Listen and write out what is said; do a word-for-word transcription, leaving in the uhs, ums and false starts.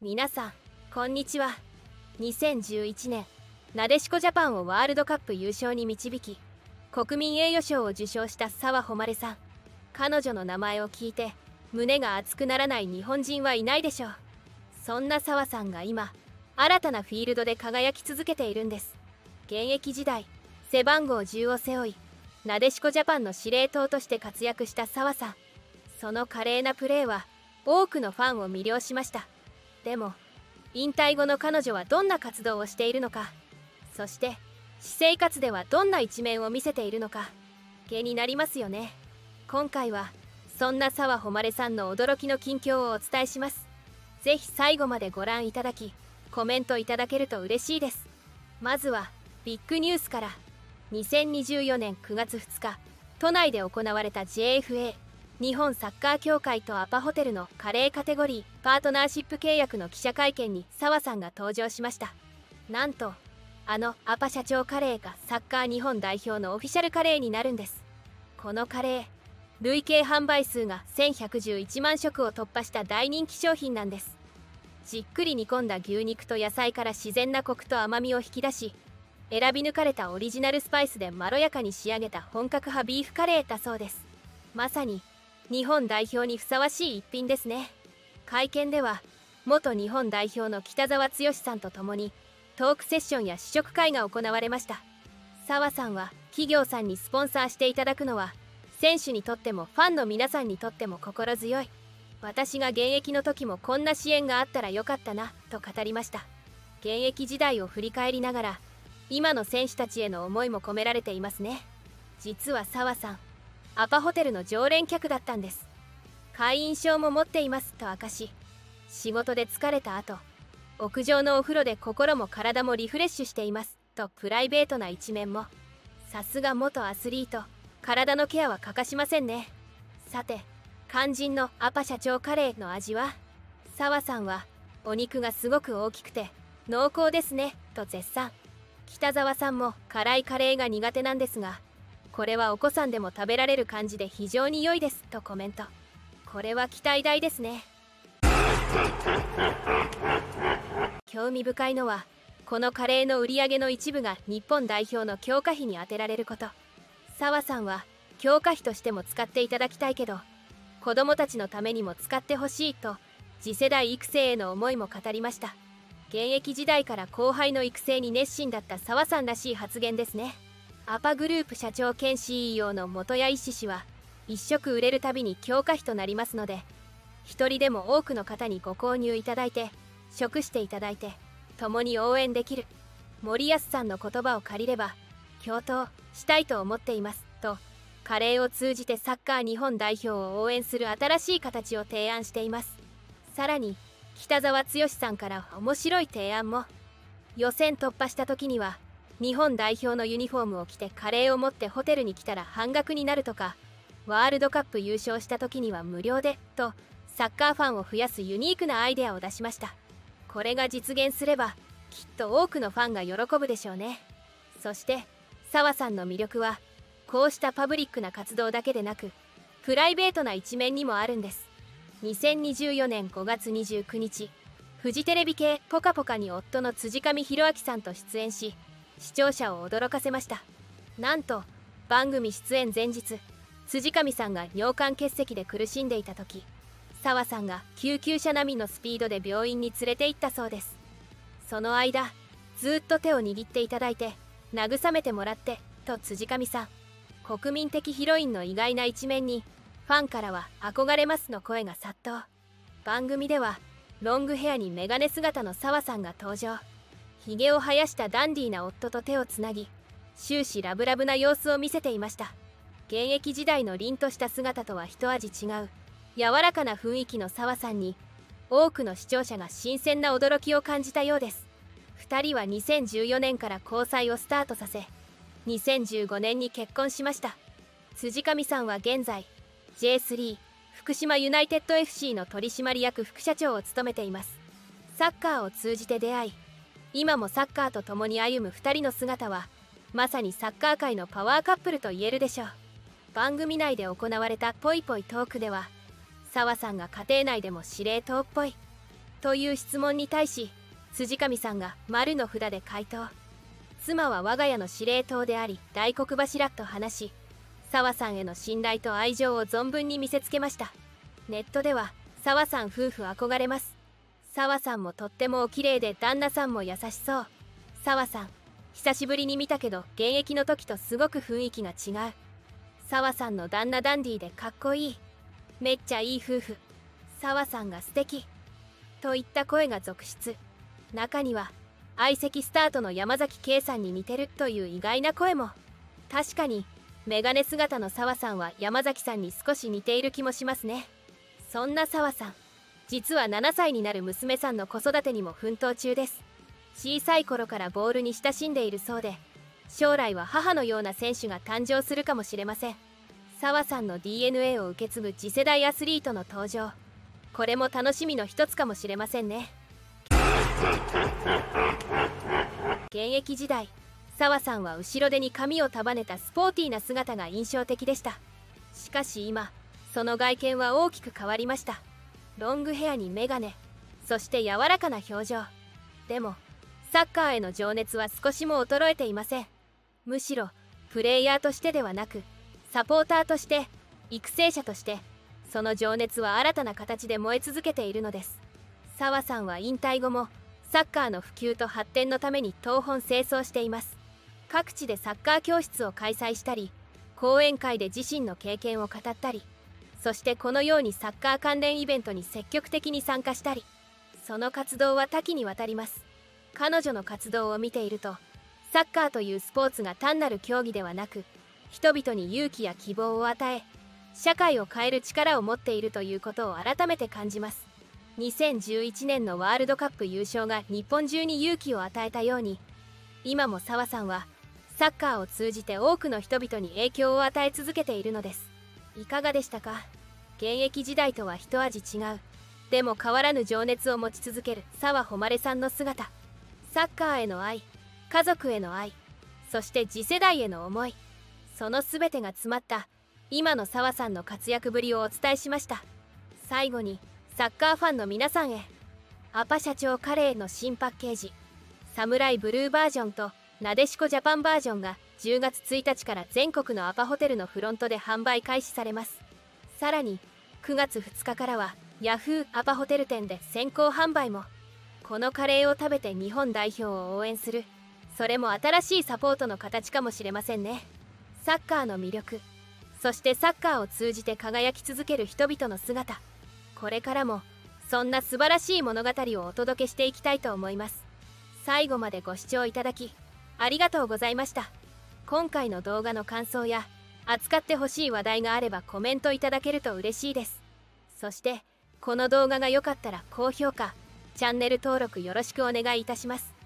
皆さんこんにちは。にせんじゅういちねんなでしこジャパンをワールドカップ優勝に導き国民栄誉賞を受賞した澤穂希さん。彼女の名前を聞いて胸が熱くならない日本人はいないでしょう。そんな澤さんが今新たなフィールドで輝き続けているんです。現役時代背番号じゅうを背負いなでしこジャパンの司令塔として活躍した澤さん。その華麗なプレーは多くのファンを魅了しました。でも引退後の彼女はどんな活動をしているのか、そして私生活ではどんな一面を見せているのか気になりますよね。今回はそんな澤穂希さんの驚きの近況をお伝えします。ぜひ最後までご覧いただきコメントいただけると嬉しいです。まずはビッグニュースから。にせんにじゅうよねんくがつふつか都内で行われた ジェイエフエー 日本サッカー協会とアパホテルのカレーカテゴリーパートナーシップ契約の記者会見に澤さんが登場しました。なんとあのアパ社長カレーがサッカー日本代表のオフィシャルカレーになるんです。このカレー累計販売数がせんひゃくじゅういちまんしょくを突破した大人気商品なんです。じっくり煮込んだ牛肉と野菜から自然なコクと甘みを引き出し、選び抜かれたオリジナルスパイスでまろやかに仕上げた本格派ビーフカレーだそうです。まさに日本代表にふさわしい一品ですね。会見では元日本代表の北澤剛さんと共にトークセッションや試食会が行われました。澤さんは企業さんにスポンサーしていただくのは選手にとってもファンの皆さんにとっても心強い。私が現役の時もこんな支援があったらよかったなと語りました。現役時代を振り返りながら今の選手たちへの思いも込められていますね。実は澤さんアパホテルの常連客だったんです。会員証も持っていますと明かし、仕事で疲れた後屋上のお風呂で心も体もリフレッシュしていますとプライベートな一面も。さすが元アスリート、体のケアは欠かしませんね。さて肝心のアパ社長カレーの味は。澤さんはお肉がすごく大きくて濃厚ですねと絶賛。北澤さんも辛いカレーが苦手なんですが、これはお子さんでも食べられる感じで非常に良いですとコメント。これは期待大ですね。興味深いのはこのカレーの売り上げの一部が日本代表の強化費に充てられること。澤さんは強化費としても使っていただきたいけど子供たちのためにも使ってほしいと次世代育成への思いも語りました。現役時代から後輩の育成に熱心だった澤さんらしい発言ですね。アパグループ社長兼 シーイーオー の本谷一志氏は一食売れるたびに強化費となりますので一人でも多くの方にご購入いただいて食していただいて共に応援できる森保さんの言葉を借りれば共闘したいと思っていますとカレーを通じてサッカー日本代表を応援する新しい形を提案しています。さらに北澤剛さんから面白い提案も。予選突破した時には日本代表のユニフォームを着てカレーを持ってホテルに来たら半額になるとか、ワールドカップ優勝した時には無料でとサッカーファンを増やすユニークなアイデアを出しました。これが実現すればきっと多くのファンが喜ぶでしょうね。そして澤さんの魅力はこうしたパブリックな活動だけでなくプライベートな一面にもあるんです。にせんにじゅうよねんごがつにじゅうくにちフジテレビ系「ぽかぽか」に夫の辻上裕章さんと出演し視聴者を驚かせました。なんと番組出演前日辻上さんが尿管結石で苦しんでいた時澤さんが救急車並みのスピードで病院に連れて行ったそうです。その間ずっと手を握っていただいて慰めてもらってと辻上さん。国民的ヒロインの意外な一面にファンからは憧れますの声が殺到。番組ではロングヘアにメガネ姿の澤さんが登場。ひげを生やしたダンディーな夫と手をつなぎ終始ラブラブな様子を見せていました。現役時代の凛とした姿とは一味違う柔らかな雰囲気の澤さんに多くの視聴者が新鮮な驚きを感じたようです。ふたりはにせんじゅうよねんから交際をスタートさせにせんじゅうごねんに結婚しました。辻上さんは現在 ジェイスリー 福島ユナイテッド エフシー の取締役副社長を務めています。サッカーを通じて出会い今もサッカーと共に歩むふたりの姿はまさにサッカー界のパワーカップルと言えるでしょう。番組内で行われたぽいぽいトークでは澤さんが家庭内でも司令塔っぽいという質問に対し辻上さんが丸の札で回答。妻は我が家の司令塔であり大黒柱と話し、澤さんへの信頼と愛情を存分に見せつけました。ネットでは澤さん夫婦憧れます、澤さんもとってもお綺麗で旦那さんも優しそう、澤さん久しぶりに見たけど現役の時とすごく雰囲気が違う、澤さんの旦那ダンディーでかっこいい、めっちゃいい夫婦、澤さんが素敵といった声が続出。中には相席スタートの山崎圭さんに似てるという意外な声も。確かにメガネ姿の澤さんは山崎さんに少し似ている気もしますね。そんな澤さん、実はななさいになる娘さんの子育てにも奮闘中です。小さい頃からボールに親しんでいるそうで、将来は母のような選手が誕生するかもしれません。澤さんの ディーエヌエー を受け継ぐ次世代アスリートの登場、これも楽しみの一つかもしれませんね。現役時代、澤さんは後ろ手に髪を束ねたスポーティーな姿が印象的でした。しかし今、その外見は大きく変わりました。ロングヘアにメガネ、そして柔らかな表情。でもサッカーへの情熱は少しも衰えていません。むしろプレイヤーとしてではなく、サポーターとして、育成者として、その情熱は新たな形で燃え続けているのです。澤さんは引退後もサッカーの普及と発展のために東奔西走しています。各地でサッカー教室を開催したり、講演会で自身の経験を語ったり、そしてこのようにサッカー関連イベントに積極的に参加したり、その活動は多岐にわたります。彼女の活動を見ていると、サッカーというスポーツが単なる競技ではなく、人々に勇気や希望を与え、社会を変える力を持っているということを改めて感じます。にせんじゅういちねんのワールドカップ優勝が日本中に勇気を与えたように、今も澤さんはサッカーを通じて多くの人々に影響を与え続けているのです。いかがでしたか？現役時代とは一味違う、でも変わらぬ情熱を持ち続ける澤穂希さんの姿。サッカーへの愛、家族への愛、そして次世代への思い、その全てが詰まった今の澤さんの活躍ぶりをお伝えしました。最後にサッカーファンの皆さんへ、アパ社長カレーの新パッケージ、サムライブルーバージョンとなでしこジャパンバージョンがじゅうがつついたちから全国のアパホテルのフロントで販売開始されます。さらにくがつふつかからはヤフーアパホテル店で先行販売も。このカレーを食べて日本代表を応援する、それも新しいサポートの形かもしれませんね。サッカーの魅力、そしてサッカーを通じて輝き続ける人々の姿、これからもそんな素晴らしい物語をお届けしていきたいと思います。最後までご視聴いただきありがとうございました。今回の動画の感想や扱ってほしい話題があればコメントいただけると嬉しいです。そしてこの動画が良かったら高評価、チャンネル登録よろしくお願いいたします。